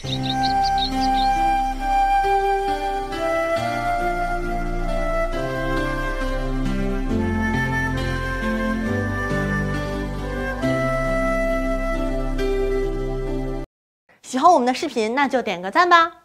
喜欢我们的视频，那就点个赞吧。